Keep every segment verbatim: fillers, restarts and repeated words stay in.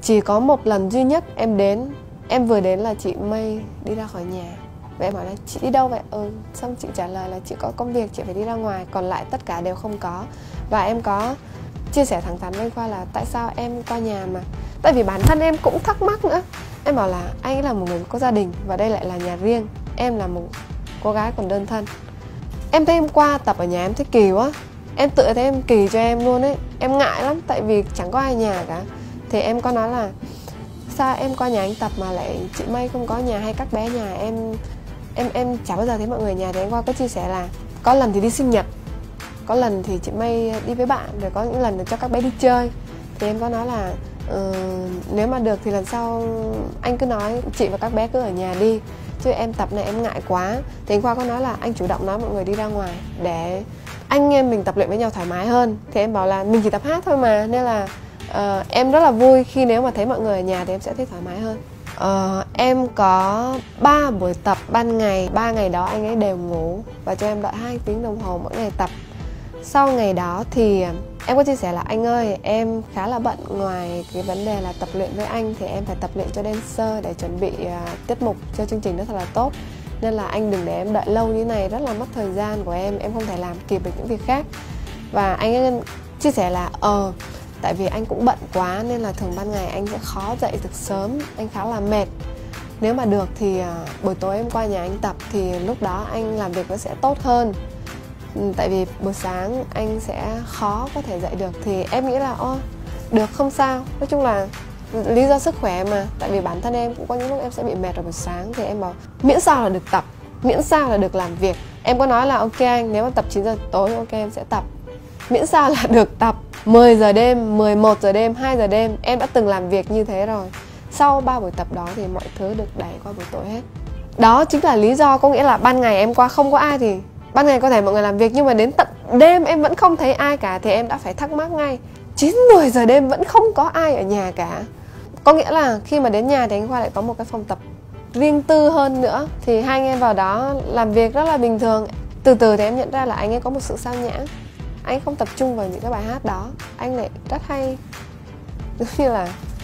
Chỉ có một lần duy nhất em đến, em vừa đến là chị Mây đi ra khỏi nhà. Và em hỏi là chị đi đâu vậy? Ừ, xong chị trả lời là chị có công việc, chị phải đi ra ngoài. Còn lại tất cả đều không có. Và em có chia sẻ thẳng thắn với anh Khoa là tại sao em qua nhà mà. Tại vì bản thân em cũng thắc mắc nữa. Em bảo là anh ấy là một người có gia đình và đây lại là nhà riêng. Em là một cô gái còn đơn thân. Em thấy em qua tập ở nhà em thấy kỳ quá. Em tự thấy em kỳ cho em luôn ấy. Em ngại lắm tại vì chẳng có ai nhà cả. Thì em có nói là sao em qua nhà anh tập mà lại chị Mây không có nhà hay các bé nhà em em em chả bao giờ thấy mọi người nhà. Thì anh Khoa có chia sẻ là có lần thì đi sinh nhật, có lần thì chị Mây đi với bạn, rồi có những lần là cho các bé đi chơi. Thì em có nói là uh, nếu mà được thì lần sau anh cứ nói chị và các bé cứ ở nhà đi, chứ em tập này em ngại quá. Thì anh Khoa có nói là anh chủ động nói mọi người đi ra ngoài để anh em mình tập luyện với nhau thoải mái hơn. Thì em bảo là mình chỉ tập hát thôi mà, nên là uh, em rất là vui khi nếu mà thấy mọi người ở nhà thì em sẽ thấy thoải mái hơn. Uh, em có ba buổi tập ban ngày, ba ngày đó anh ấy đều ngủ và cho em đợi hai tiếng đồng hồ mỗi ngày tập. Sau ngày đó thì em có chia sẻ là anh ơi, em khá là bận, ngoài cái vấn đề là tập luyện với anh thì em phải tập luyện cho dancer để chuẩn bị uh, tiết mục cho chương trình đó thật là tốt. Nên là anh đừng để em đợi lâu như này, rất là mất thời gian của em, em không thể làm kịp được những việc khác. Và anh ấy chia sẻ là ờ tại vì anh cũng bận quá nên là thường ban ngày anh sẽ khó dậy được sớm, anh khá là mệt. Nếu mà được thì uh, buổi tối em qua nhà anh tập thì lúc đó anh làm việc nó sẽ tốt hơn. Tại vì buổi sáng anh sẽ khó có thể dậy được. Thì em nghĩ là ô được, không sao. Nói chung là lý do sức khỏe mà. Tại vì bản thân em cũng có những lúc em sẽ bị mệt vào buổi sáng. Thì em bảo miễn sao là được tập, miễn sao là được làm việc. Em có nói là ok anh, nếu mà tập chín giờ tối ok em sẽ tập, miễn sao là được tập. Mười giờ đêm, mười một giờ đêm, hai giờ đêm em đã từng làm việc như thế rồi. Sau ba buổi tập đó thì mọi thứ được đẩy qua buổi tối hết. Đó chính là lý do, có nghĩa là ban ngày em qua không có ai thì ban ngày có thể mọi người làm việc, nhưng mà đến tận đêm em vẫn không thấy ai cả. Thì em đã phải thắc mắc ngay, chín mười giờ đêm vẫn không có ai ở nhà cả. Có nghĩa là khi mà đến nhà thì anh Khoa lại có một cái phòng tập riêng tư hơn nữa. Thì hai anh em vào đó làm việc rất là bình thường. Từ từ thì em nhận ra là anh ấy có một sự sao nhãng. Anh ấy không tập trung vào những cái bài hát đó. Anh lại rất hay giống như là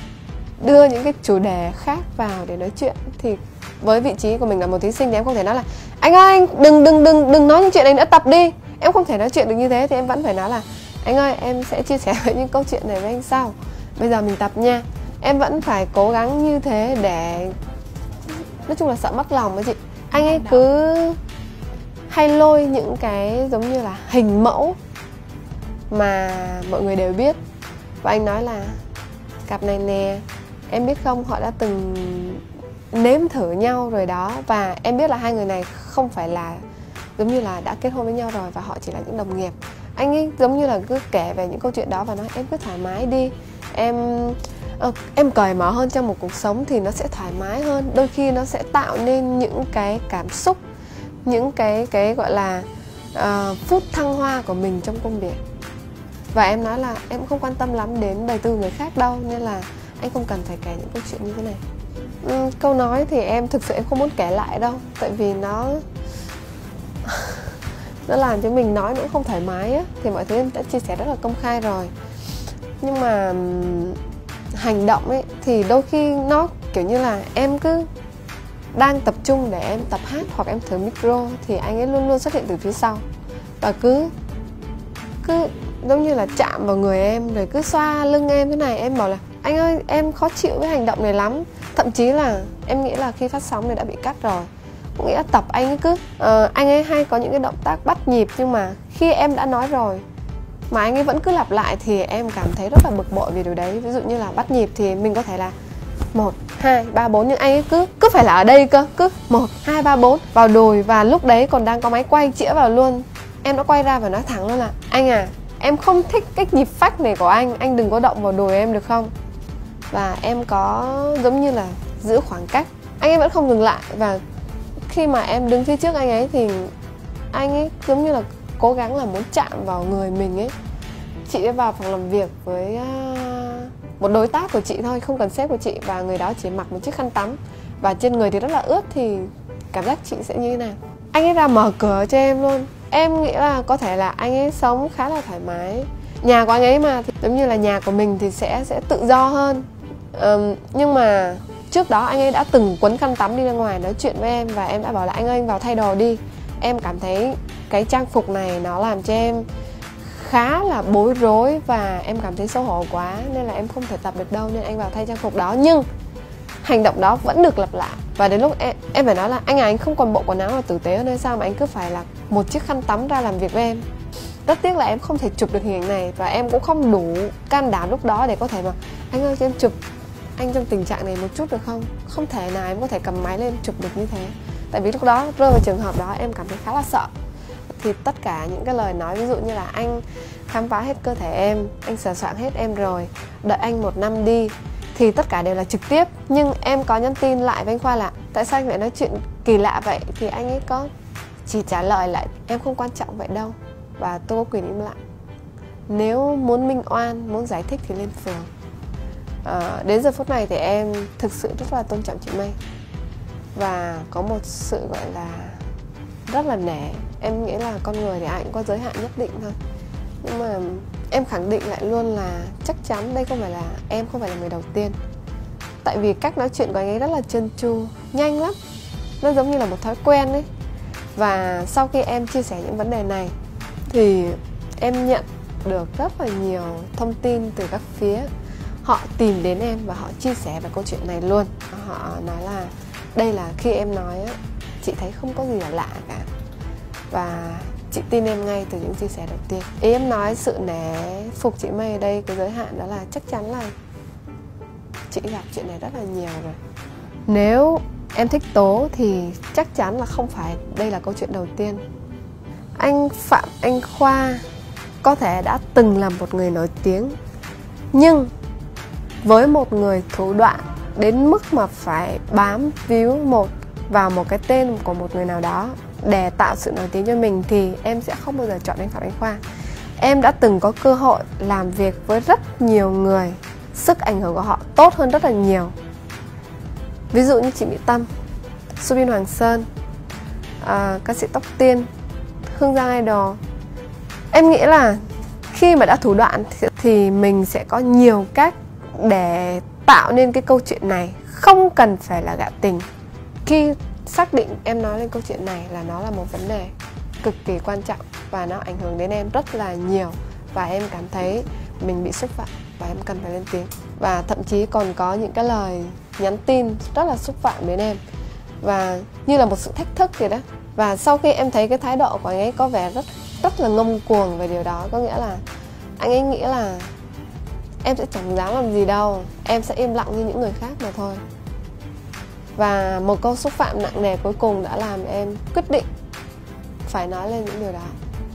đưa những cái chủ đề khác vào để nói chuyện. Thì với vị trí của mình là một thí sinh thì em không thể nói là anh ơi anh đừng đừng đừng đừng nói những chuyện này nữa, tập đi. Em không thể nói chuyện được như thế. Thì em vẫn phải nói là anh ơi em sẽ chia sẻ với những câu chuyện này với anh sau, bây giờ mình tập nha. Em vẫn phải cố gắng như thế để nói chung là sợ mất lòng ấy chị. Anh ấy cứ hay lôi những cái giống như là hình mẫu mà mọi người đều biết. Và anh nói là cặp này nè, em biết không, họ đã từng nếm thử nhau rồi đó. Và em biết là hai người này không phải là giống như là đã kết hôn với nhau rồi, và họ chỉ là những đồng nghiệp. Anh ấy giống như là cứ kể về những câu chuyện đó và nói em cứ thoải mái đi, em uh, em cởi mở hơn trong một cuộc sống thì nó sẽ thoải mái hơn. Đôi khi nó sẽ tạo nên những cái cảm xúc, những cái cái gọi là uh, phút thăng hoa của mình trong công việc. Và em nói là em không quan tâm lắm đến đời tư người khác đâu, nên là anh không cần phải kể những câu chuyện như thế này. uhm, Câu nói thì em thực sự em không muốn kể lại đâu. Tại vì nó nó làm cho mình nói nữa không thoải mái á. Thì mọi thứ em đã chia sẻ rất là công khai rồi. Nhưng mà hành động ấy thì đôi khi nó kiểu như là em cứ đang tập trung để em tập hát hoặc em thử micro thì anh ấy luôn luôn xuất hiện từ phía sau. Và cứ Cứ giống như là chạm vào người em, rồi cứ xoa lưng em thế này. Em bảo là anh ơi em khó chịu với hành động này lắm. Thậm chí là em nghĩ là khi phát sóng này đã bị cắt rồi. Có nghĩa là tập anh ấy cứ uh, anh ấy hay có những cái động tác bắt nhịp, nhưng mà khi em đã nói rồi mà anh ấy vẫn cứ lặp lại thì em cảm thấy rất là bực bội vì điều đấy. Ví dụ như là bắt nhịp thì mình có thể là một, hai, ba, bốn, nhưng anh ấy cứ cứ phải là ở đây cơ. Cứ một, hai, ba, bốn vào đùi, và lúc đấy còn đang có máy quay chĩa vào luôn. Em đã quay ra và nói thẳng luôn là anh à, em không thích cái nhịp phách này của anh, anh đừng có động vào đùi em được không? Và em có giống như là giữ khoảng cách. Anh ấy vẫn không dừng lại. Và khi mà em đứng phía trước anh ấy thì anh ấy giống như là cố gắng là muốn chạm vào người mình ấy. Chị ấy vào phòng làm việc với một đối tác của chị thôi, không cần sếp của chị. Và người đó chỉ mặc một chiếc khăn tắm và trên người thì rất là ướt. Thì cảm giác chị sẽ như thế nào? Anh ấy ra mở cửa cho em luôn. Em nghĩ là có thể là anh ấy sống khá là thoải mái. Nhà của anh ấy mà thì giống như là nhà của mình thì sẽ sẽ tự do hơn. um, Nhưng mà trước đó anh ấy đã từng quấn khăn tắm đi ra ngoài nói chuyện với em, và em đã bảo là anh ơi anh vào thay đồ đi. Em cảm thấy cái trang phục này nó làm cho em khá là bối rối và em cảm thấy xấu hổ quá, nên là em không thể tập được đâu, nên anh vào thay trang phục đó. Nhưng hành động đó vẫn được lặp lại, và đến lúc em, em phải nói là anh à, anh không còn bộ quần áo nào tử tế hơn hay sao mà anh cứ phải là một chiếc khăn tắm ra làm việc với em. Rất tiếc là em không thể chụp được hình ảnh này, và em cũng không đủ can đảm lúc đó để có thể mà anh ơi cho em chụp anh trong tình trạng này một chút được không. Không thể nào em có thể cầm máy lên chụp được như thế, tại vì lúc đó rơi vào trường hợp đó em cảm thấy khá là sợ. Thì tất cả những cái lời nói ví dụ như là anh khám phá hết cơ thể em, anh sờ soạn hết em rồi, đợi anh một năm đi, thì tất cả đều là trực tiếp. Nhưng em có nhắn tin lại với anh Khoa là tại sao anh lại nói chuyện kỳ lạ vậy, thì anh ấy có chỉ trả lời lại em không quan trọng vậy đâu, và tôi có quyền im lặng. Nếu muốn minh oan, muốn giải thích thì lên phường. à, Đến giờ phút này thì em thực sự rất là tôn trọng chị Mây, và có một sự gọi là rất là nể. Em nghĩ là con người thì ai cũng có giới hạn nhất định thôi, nhưng mà em khẳng định lại luôn là chắc chắn đây không phải là em không phải là người đầu tiên. Tại vì cách nói chuyện của anh ấy rất là trơn tru, nhanh lắm, nó giống như là một thói quen ấy. Và sau khi em chia sẻ những vấn đề này thì em nhận được rất là nhiều thông tin từ các phía. Họ tìm đến em và họ chia sẻ về câu chuyện này luôn. Họ nói là đây là khi em nói á, chị thấy không có gì là lạ cả, và chị tin em ngay từ những chia sẻ đầu tiên. Ý em nói sự nể phục chị Mây ở đây, cái giới hạn đó là chắc chắn là chị gặp chuyện này rất là nhiều rồi. Nếu em thích Tố thì chắc chắn là không phải đây là câu chuyện đầu tiên. Anh Phạm Anh Khoa có thể đã từng là một người nổi tiếng, nhưng với một người thủ đoạn đến mức mà phải bám víu một vào một cái tên của một người nào đó để tạo sự nổi tiếng cho mình, thì em sẽ không bao giờ chọn anh Phạm Anh Khoa. Em đã từng có cơ hội làm việc với rất nhiều người, sức ảnh hưởng của họ tốt hơn rất là nhiều. Ví dụ như chị Mỹ Tâm, Subin Hoàng Sơn, à, ca sĩ Tóc Tiên, Hương Giang Idol. Em nghĩ là khi mà đã thủ đoạn thì, thì mình sẽ có nhiều cách để tạo nên cái câu chuyện này, không cần phải là gạ tình. Khi xác định em nói lên câu chuyện này là nó là một vấn đề cực kỳ quan trọng và nó ảnh hưởng đến em rất là nhiều, và em cảm thấy mình bị xúc phạm và em cần phải lên tiếng. Và thậm chí còn có những cái lời nhắn tin rất là xúc phạm đến em, và như là một sự thách thức vậy đó. Và sau khi em thấy cái thái độ của anh ấy có vẻ rất rất là ngông cuồng về điều đó, có nghĩa là anh ấy nghĩ là em sẽ chẳng dám làm gì đâu, em sẽ im lặng như những người khác mà thôi. Và một câu xúc phạm nặng nề cuối cùng đã làm em quyết định phải nói lên những điều đó.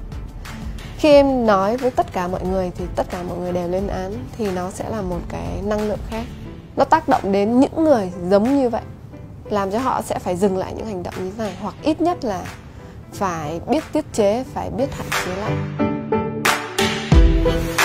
Khi em nói với tất cả mọi người thì tất cả mọi người đều lên án, thì nó sẽ là một cái năng lượng khác. Nó tác động đến những người giống như vậy, làm cho họ sẽ phải dừng lại những hành động như thế này, hoặc ít nhất là phải biết tiết chế, phải biết hạn chế lại.